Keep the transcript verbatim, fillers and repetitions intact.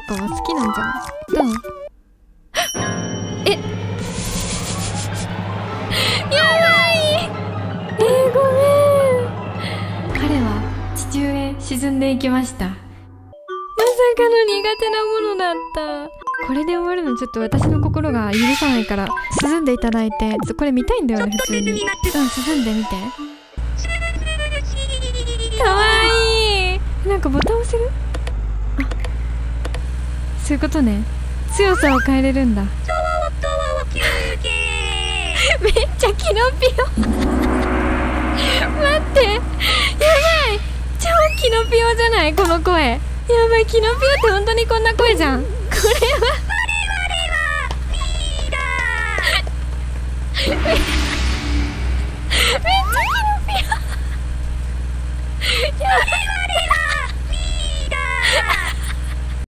かは好きなんじゃない？どう？えやばい。えー、ごめん。彼は地中へ沈んでいきました。まさかの苦手なものだった。これで終わるのちょっと私の心が許さないから涼んでいただいて、ちょっとこれ見たいんだよね普通に。うん、涼んでみて。かわいい。なんかボタン押せる？あ、そういうことね。強さを変えれるんだ。めっちゃキノピオ待ってやばい、超キノピオじゃないこの声。やばい、キノピオって本当にこんな声じゃん。これは